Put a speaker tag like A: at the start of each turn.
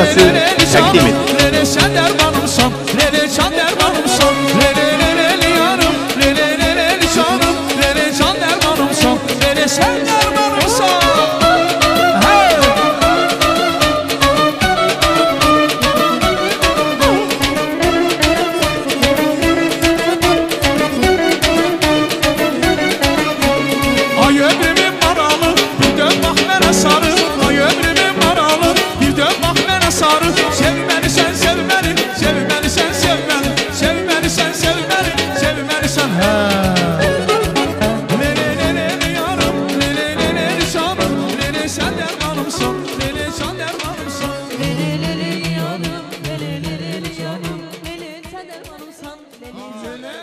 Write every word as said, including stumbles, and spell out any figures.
A: Asyası təqdim edir.
B: Lele sen dermanımsan, lele can dermanımsan, lele lele yarım, lele lele canım, lele can dermanımsan, lele sen dermanımsan. Ay ömrümün maralı, bir dön bak mənə sarı. Ay ömrümün maralı, bir dön bak mənə sarı. Sevməni sen sevməni, sevməni sen sevməni, sevməni sen sevməni, sevməni sen hə. Lele lele yarım, lele lele canım, lele sen dermanımsan, lele can dermanımsan.
C: Lele lele yanım, lele lele canım, lele sen dermanımsan, lele.